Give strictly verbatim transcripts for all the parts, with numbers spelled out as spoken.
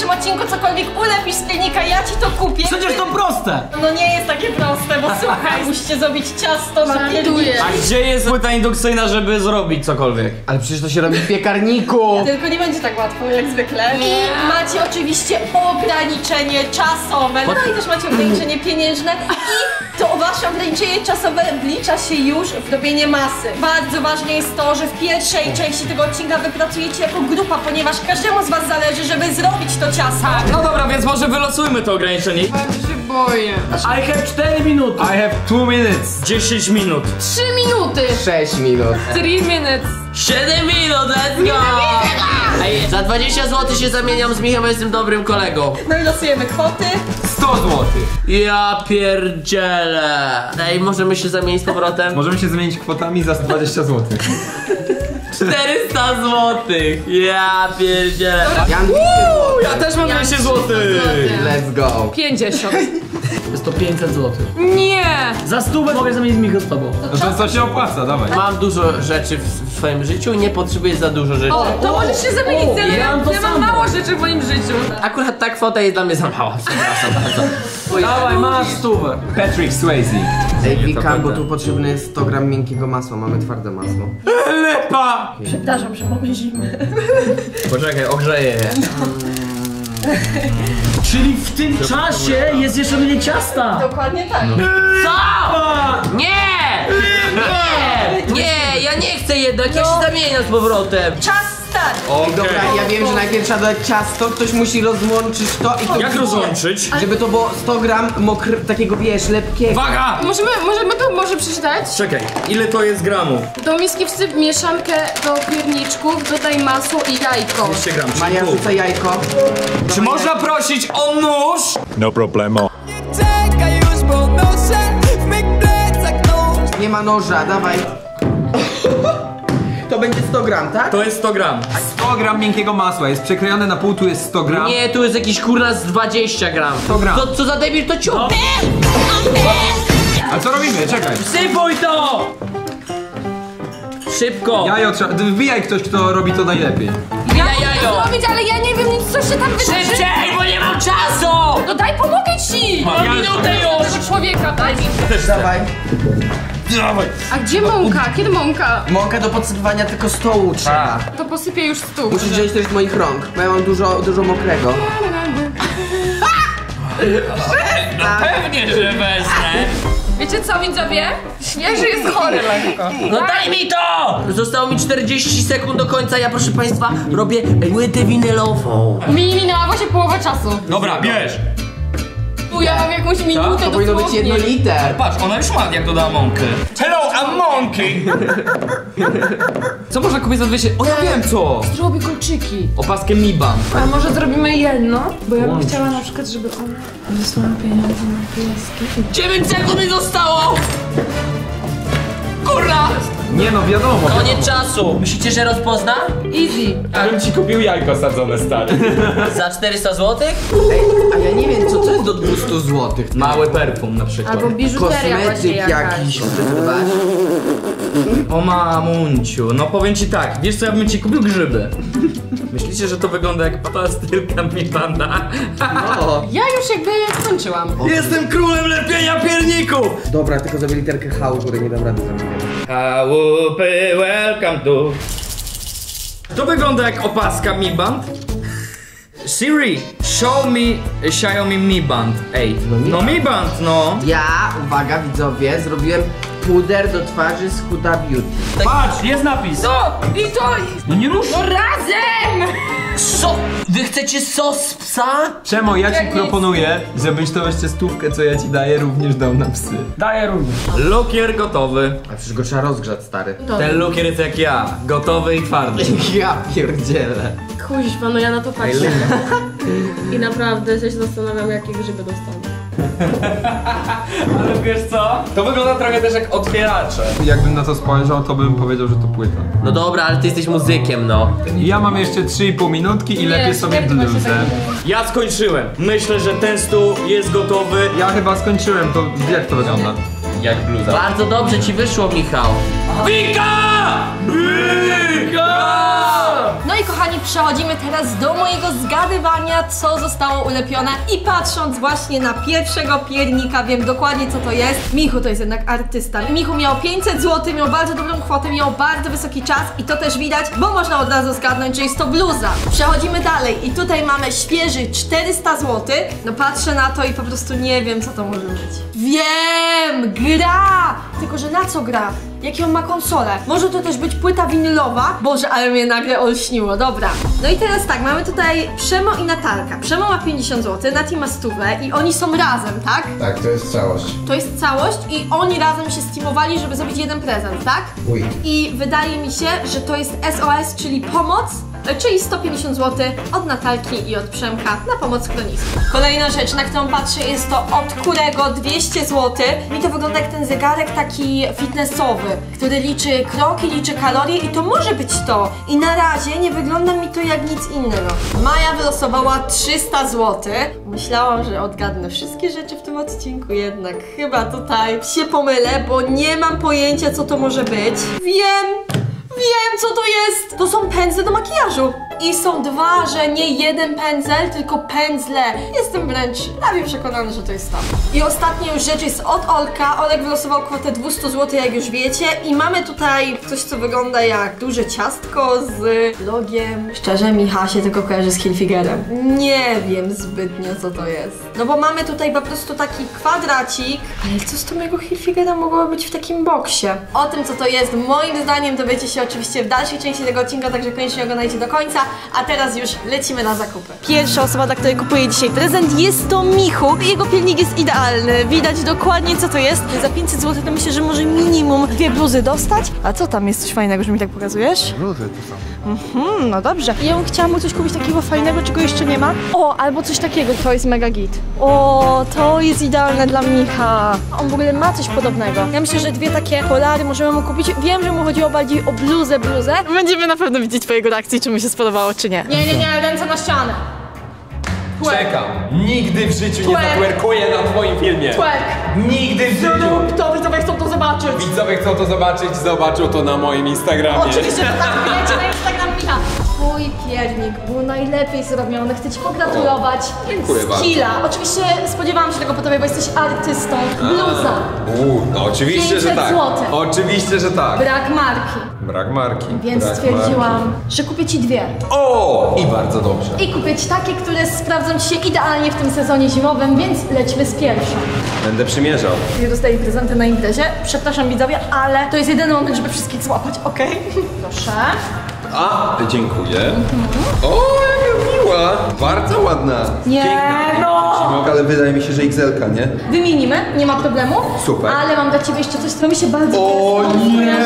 pierwszym odcinku cokolwiek ulepisz z pilnika, ja ci to kupię. Przecież to proste! No nie jest takie proste, bo słuchaj, musicie zrobić ciasto na piernik. A gdzie jest płyta indukcyjna, żeby zrobić cokolwiek? Ale przecież to się robi w piekarniku. Tylko nie będzie tak łatwo jak zwykle. I macie oczywiście ograniczenie czasowe. No i też macie ograniczenie pieniężne. I to wasze ograniczenie czasowe wlicza się już w robienie masy. Bardzo ważne jest to, że w pierwszej części tego odcinka wy pracujecie jako grupa, ponieważ każdemu z was zależy, żeby zrobić to ciasto. No dobra, więc może wylosujmy to ograniczenie. Ja się boję. I have cztery minuty. I have two minutes. dziesięć minut. trzy minuty. sześć minut. three minutes. siedem minut, let's go! Ej, za dwadzieścia złotych się zamieniam z Michałem, jestem dobrym kolegą. No i losujemy kwoty. sto złotych. Ja pierdzielę. Ej, możemy się zamienić z powrotem? Możemy się zamienić kwotami za dwadzieścia złotych. czterysta złotych. Ja pierdzielę. Ja, Ja też mam dwieście złotych. let's go. pięćdziesiąt. Jest to pięćset złotych. Nie! Za stówę mogę zamienić z Michał z tobą. No to co się opłaca, dawaj. Mam dużo rzeczy w, w swoim życiu i nie potrzebuję za dużo rzeczy. O, to możesz się zamienić ze mną. ja mam to Ja mam samo. mało rzeczy w moim życiu. Akurat ta kwota jest dla mnie za mała, przepraszam bardzo. Dawaj, masz stówę. Patrick Swayze. Ej, Wika, bo tu potrzebne jest sto gram miękkiego masła, mamy twarde masło. Lepa! Przepraszam, że pomyślimy. Poczekaj, ogrzeję je. Czyli w tym czasie jest jeszcze mniej ciasta. Dokładnie tak. Co? Nie! Nie! Nie, ja nie chcę jednak, ja się zamieniam z powrotem. Czas start. Ej, dobra, ja wiem, że najpierw trzeba dodać ciasto, ktoś musi rozłączyć to i to... Jak rozłączyć? Żeby to było sto gram mokry, takiego wiesz, lepkiego. Uwaga! Możemy, możemy to może przeczytać? Czekaj, ile to jest gramów? Do miski wsyp mieszankę do pierniczków, dodaj masło i jajko. dwieście gram, czyli Maja, pół. rzuca jajko. Czy można prosić o nóż? No problemo. Nie ma noża, dawaj. To będzie sto gram, tak? To jest sto gram. sto gram miękkiego masła, jest przekrojone na pół, tu jest sto gram. Nie, tu jest jakiś kurna z dwadzieścia gram. sto gram. To co za debil, to ciup. A co robimy? Czekaj. Sypuj to! Szybko! Jajo trzeba... Wbijaj ktoś, kto robi to najlepiej. Ja jajo! Zrobić, ale ja nie wiem nic, co się tam wydarzy. Szybciej, bo nie mam czasu! No daj, pomogę ci! Mam minutę już! Tego człowieka, daj mi. Dawaj. Dawaj. A gdzie mąka? Kiedy mąka? Mąka do podsypywania tylko stołu trzeba. To posypię już stół. Musisz wziąć też z moich rąk, bo ja mam dużo, dużo mokrego. Pewnie, że wezmę. Wiecie co, widzowie? Świeży jest chory lekko. No daj mi to! Zostało mi czterdzieści sekund do końca, ja proszę państwa robię płytę winylową. Mi minęła właśnie połowa czasu. Dobra, bierz. Tu ja mam jakąś minutę To powinno być dosłownie. jedno liter. Patrz, ona już ma jak dodała mąkę. Hello, a monkey! Co można kupić za dwieście? O, ja wiem co! Zrobi kolczyki. Opaskę Miban. A może zrobimy jedno? Bo ja bym chciała na przykład, żeby on wysłał pieniądze na pieski. dziewięć sekund mi zostało! Kurna! Nie no, wiadomo. Koniec czasu! Myślicie, że rozpozna? Easy. Ja bym ci kupił jajko sadzone, stary. Za czterysta złotych? Ej, a ja nie wiem, co to jest do dwieście złotych. Mały perfum na przykład. Albo biżuteria właśnie Kosmetyk jakaś. jakiś, używasz. O mamunciu, no powiem ci tak, wiesz co, ja bym ci kupił grzyby. Myślicie, że to wygląda jak pastylka Mibana? O. Ja już jakby skończyłam. Jestem królem lepienia pierników! Dobra, tylko zrobię literkę H, u góry nie dam rady zrobić. Chałupy, welcome to... To wygląda jak opaska Mi Band. Siri, show me Xiaomi Mi Band. Ej, no Mi Band, no. Ja, uwaga widzowie, zrobiłem puder do twarzy z Huda Beauty. Patrz, jest napis. To i to... No nie rusz. No razem! So... Wy chcecie sos z psa? Czemu ja ci Jak nic. proponuję, żebyś to jeszcze stówkę, co ja ci daję, również dał na psy. Daję również. Lukier gotowy. A przecież go trzeba rozgrzać, stary. Ten lukier jest jak ja, gotowy i twardy. Ja pierdzielę. Kuźwa, no ja na to patrzę. I naprawdę się zastanawiam, jakie grzyby dostanę. Ale wiesz co? To wygląda trochę też jak otwieracze. Jakbym na to spojrzał, to bym powiedział, że to płyta. No dobra, ale ty jesteś muzykiem, no. I ja mam jeszcze trzy i pół minutki i lepiej sobie śmierć właśnie bluzę. Ja skończyłem. Myślę, że ten stół jest gotowy Ja chyba skończyłem, to jak to wygląda? jak bluza. Bardzo dobrze ci wyszło, Michał. Wika! No i kochani, przechodzimy teraz do mojego zgadywania, co zostało ulepione. I patrząc właśnie na pierwszego piernika, wiem dokładnie, co to jest. Michu to jest jednak artysta. Michu miał pięćset złotych, miał bardzo dobrą kwotę, miał bardzo wysoki czas i to też widać, bo można od razu zgadnąć, że jest to bluza. Przechodzimy dalej i tutaj mamy świeży czterysta złotych. No patrzę na to i po prostu nie wiem, co to może być. Wiem! Gra! Tylko, że na co gra? Jakie on ma konsolę? Może to też być płyta winylowa? Boże, ale mnie nagle olśniło, dobra. No i teraz tak, mamy tutaj Przemo i Natalka. Przemo ma pięćdziesiąt złotych, Nati ma stówę i oni są razem, tak? Tak, to jest całość. To jest całość i oni razem się steamowali, żeby zrobić jeden prezent, tak? Uj. I wydaje mi się, że to jest S O S, czyli pomoc, czyli sto pięćdziesiąt złotych od Natalki i od Przemka na pomoc schronisku. Kolejna rzecz, na którą patrzę, jest to od Kurego dwieście złotych. Mi to wygląda jak ten zegarek taki fitnessowy, który liczy kroki, liczy kalorie i to może być to. I na razie nie wygląda mi to jak nic innego. Maja wylosowała trzysta złotych. Myślałam, że odgadnę wszystkie rzeczy w tym odcinku, jednak chyba tutaj się pomylę, bo nie mam pojęcia, co to może być. Wiem! Wiem, co to jest! To są pędzle do makijażu. I są dwa, że nie jeden pędzel, tylko pędzle. Jestem wręcz prawie przekonana, że to jest to. I ostatnia już rzecz jest od Olka. Olek wylosował kwotę dwieście złotych, jak już wiecie. I mamy tutaj coś, co wygląda jak duże ciastko z logiem. Szczerze, Micha się tylko kojarzy z Hilfigerem. Nie wiem zbytnio, co to jest. No bo mamy tutaj po prostu taki kwadracik. Ale co z tą jego Hilfigera mogło być w takim boksie? O tym, co to jest, moim zdaniem dowiecie się oczywiście w dalszej części tego odcinka, także koniecznie oglądajcie do końca. A teraz już lecimy na zakupy. Pierwsza osoba, dla której kupuję dzisiaj prezent, jest to Michu. Jego pilnik jest idealny. Widać dokładnie, co to jest. Za pięćset złotych to myślę, że może minimum dwie bluzy dostać. A co tam jest coś fajnego, że mi tak pokazujesz? Bluzy tu są. Mhm, no dobrze. Ja bym chciała mu coś kupić takiego fajnego, czego jeszcze nie ma. O, albo coś takiego, to jest mega git. O, to jest idealne dla Micha. On w ogóle ma coś podobnego. Ja myślę, że dwie takie polary możemy mu kupić. Wiem, że mu chodziło bardziej o bluzę, bluzę. Będziemy na pewno widzieć po jego reakcji, czy mu się spodobało, czy nie. Nie, nie, nie, ręce na ścianę. Czekam. Nigdy w życiu nie Twerk. zatwerkuję na twoim filmie. Twerk. Nigdy w życiu. To widzowie chcą to zobaczyć. Widzowie chcą to zobaczyć, zobaczą to na moim Instagramie. Oczywiście, że tak, wbijajcie na Instagram Micha. Twój piernik był najlepiej zrobiony, chcę ci pogratulować. Dziękuję bardzo. Skilla. Oczywiście spodziewałam się tego po tobie, bo jesteś artystą. Bluza. Uuu, no oczywiście, że pięćset tak. złotych. Oczywiście, że tak. Brak marki. Brak marki. Więc Brak stwierdziłam, marki. że kupię ci dwie. O! I bardzo dobrze. I kupię ci takie, które sprawdzą ci się idealnie w tym sezonie zimowym, więc lećmy z pierwszą. Będę przymierzał. Ja dostaję prezenty na imprezie. Przepraszam widzowie, ale to jest jedyny moment, żeby wszystkich złapać, okej? Proszę. A, dziękuję. O, jaka miła. Bardzo ładna. Nie, no! Ale wydaje mi się, że X L-ka, nie? Wymienimy, nie ma problemu. Super. Ale mam dla ciebie jeszcze coś, co mi się bardzo O nie!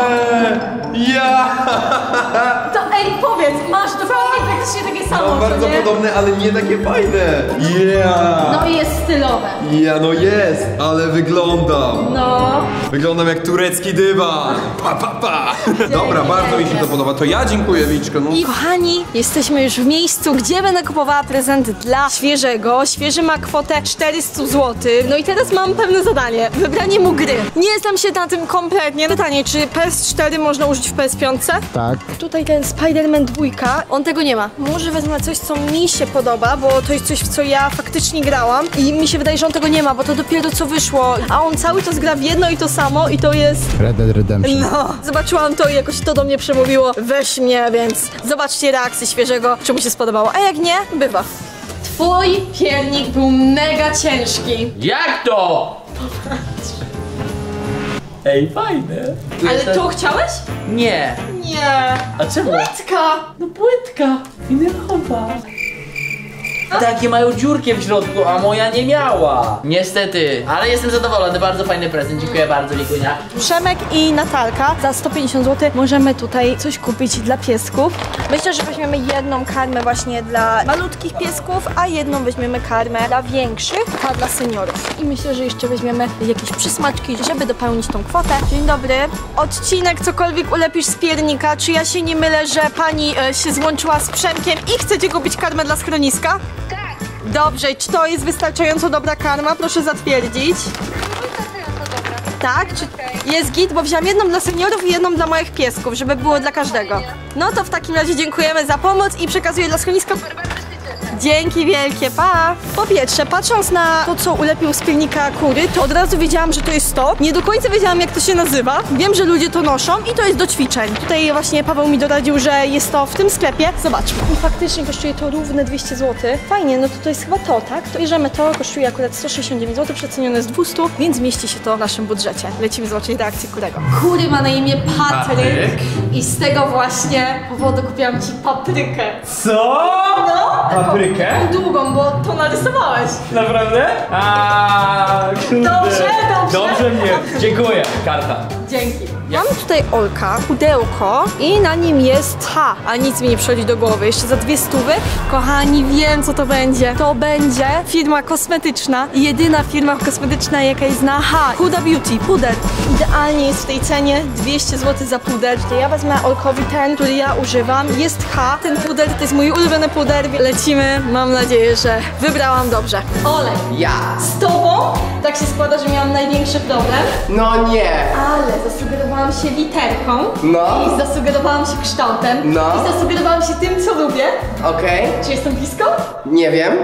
Ja! To ej, powiedz, masz dokładnie praktycznie takie samo, Mam co bardzo nie? podobne, ale nie takie fajne. Ja! No i jest stylowe. Ja, no jest, ale wyglądam. No. Wyglądam jak turecki dywan. Pa, pa, pa. Dobra, bardzo mi się to podoba. To ja dziękuję, Wiczko. No. I kochani, jesteśmy już w miejscu, gdzie będę kupowała prezent dla Świeżego. Świeży ma kwotę czterysta złotych. No i teraz mam pewne zadanie. Wybranie mu gry. Nie znam się na tym kompletnie. Pytanie, czy P S cztery można użyć w P S pięć? Tak. Tutaj ten Spider-Man dwa, on tego nie ma. Może wezmę coś, co mi się podoba, bo to jest coś, w co ja faktycznie grałam i mi się wydaje, że on tego nie ma, bo to dopiero co wyszło. A on cały czas gra w jedno i to samo i to jest... Red Dead Redemption. No, zobaczyłam to i jakoś to do mnie przemówiło. Weź mnie, więc zobaczcie reakcję Świeżego, czy mu się spodobało. A jak nie, bywa. Twój piernik był mega ciężki. Jak to? Ej, fajne. Ale to chciałeś? Nie. Nie. A czemu? Płytka. No płytka. Winylowa. Takie mają dziurkę w środku, a moja nie miała. Niestety, ale jestem zadowolony, bardzo fajny prezent, dziękuję bardzo, Wikunia. Przemek i Natalka za sto pięćdziesiąt złotych możemy tutaj coś kupić dla piesków. Myślę, że weźmiemy jedną karmę właśnie dla malutkich piesków, a jedną weźmiemy karmę dla większych, a dla seniorów. I myślę, że jeszcze weźmiemy jakieś przysmaczki, żeby dopełnić tą kwotę. Dzień dobry. Odcinek cokolwiek ulepisz z piernika. Czy ja się nie mylę, że pani e, się złączyła z Przemkiem i chcecie kupić karmę dla schroniska? Tak. Dobrze, czy to jest wystarczająco dobra karma? Proszę zatwierdzić. Wystarczająco dobra. Tak? Czy jest git? Bo wziąłem jedną dla seniorów i jedną dla moich piesków, żeby było dla każdego. No to w takim razie dziękujemy za pomoc i przekazuję dla schroniska. Dzięki wielkie, pa! Po pierwsze, patrząc na to, co ulepił z pilnika kury, to od razu wiedziałam, że to jest to. Nie do końca wiedziałam, jak to się nazywa. Wiem, że ludzie to noszą i to jest do ćwiczeń. Tutaj właśnie Paweł mi doradził, że jest to w tym sklepie. Zobaczmy. I faktycznie kosztuje to równe dwieście złotych. Fajnie, no to to jest chyba to, tak? To bierzemy to, kosztuje akurat sto sześćdziesiąt dziewięć złotych, przecenione z dwieście, więc mieści się to w naszym budżecie. Lecimy zobaczyć reakcję Kurego. Kury ma na imię Patryk, Patryk. i z tego właśnie powodu kupiłam ci paprykę. Co? No! Paprykę? Taką długą, bo to narysowałeś. Naprawdę? A, kurde. Dobrze, dobrze. Dobrze mnie. Dziękuję. Karta. Dzięki. Mam tutaj Olka, pudełko i na nim jest H, a nic mi nie przychodzi do głowy. Jeszcze za dwie stówy. Kochani, wiem co to będzie. To będzie firma kosmetyczna. Jedyna firma kosmetyczna, jaka jest na H. Huda Beauty, puder. Idealnie jest w tej cenie dwieście złotych za puder. To ja wezmę Olkowi ten, który ja używam. Jest H. Ten puder to jest mój ulubiony puder. Lecimy. Mam nadzieję, że wybrałam dobrze. Olek, Ja. z tobą tak się składa, że miałam największy problem. No nie. Ale zasugerowałam się literką No. i zasugerowałam się kształtem No. i zasugerowałam się tym, co lubię. Okej. Czy jestem blisko? Nie wiem.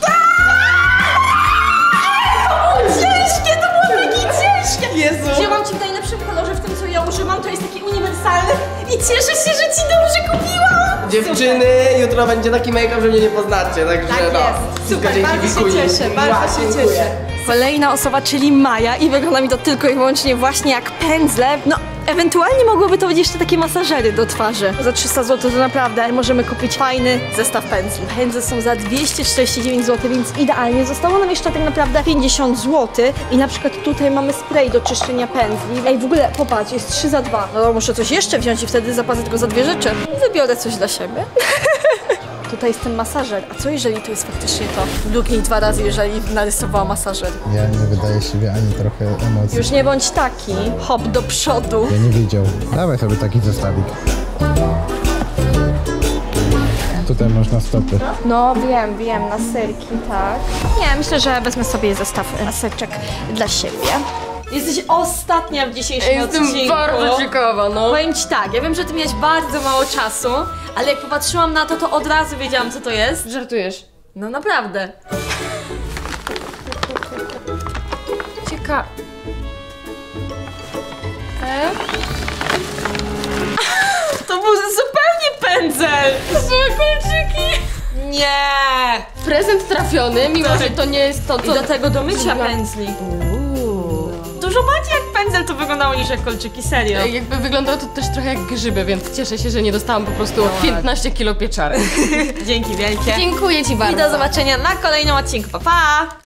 Ciężkie, to było takie ciężkie! Jezu. Wzięłam ci w najlepszym kolorze, w tym co ja używam, to jest taki uniwersalny i cieszę się, że ci dobrze kupiłam! Dziewczyny, jutro będzie taki make-up, że mnie nie poznacie, także Tak no. jest. Wszystko Super, dzięki bardzo się Wikuni. cieszę, bardzo Ła, się dziękuję. cieszę. Kolejna osoba, czyli Maja i wygląda mi to tylko i wyłącznie właśnie jak pędzle. No, ewentualnie mogłyby to być jeszcze takie masażery do twarzy. Za trzysta złotych to naprawdę możemy kupić fajny zestaw pędzli. Pędzle są za dwieście czterdzieści dziewięć złotych, więc idealnie. Zostało nam jeszcze tak naprawdę pięćdziesiąt złotych i na przykład tutaj mamy spray do czyszczenia pędzli. Ej, w ogóle popatrz, jest trzy za dwa. No muszę coś jeszcze wziąć i wtedy zapłacę tylko za dwie rzeczy. Wybiorę coś dla siebie. Tutaj jest ten masażer. A co jeżeli to jest faktycznie to? Luknij dwa razy, jeżeli narysowała masażer. Ja nie wydaje siebie ani trochę emocji. Już nie bądź taki. Hop do przodu. Ja nie wiedział. Dawaj sobie taki zestawik. Tutaj można stopy. No wiem, wiem, na serki, tak. Nie, myślę, że wezmę sobie zestaw maseczek dla siebie. Jesteś ostatnia w dzisiejszym Jestem odcinku. bardzo ciekawa, no. Powiem ci tak, ja wiem, że ty miałeś bardzo mało czasu, ale jak popatrzyłam na to, to od razu wiedziałam, co to jest. Żartujesz. No naprawdę. Cieka... E? To był zupełnie pędzel. To są kolczyki. Nie. Prezent trafiony, mimo że to nie jest to, I co... do tego do mycia Zrobiłam. pędzli. Dużo bardziej jak pędzel to wyglądało niż jak kolczyki, serio. Jakby wyglądało to też trochę jak grzyby, więc cieszę się, że nie dostałam po prostu piętnaście kilo pieczary. Dzięki wielkie. Dziękuję ci bardzo. I do zobaczenia na kolejnym odcinku. Pa, pa!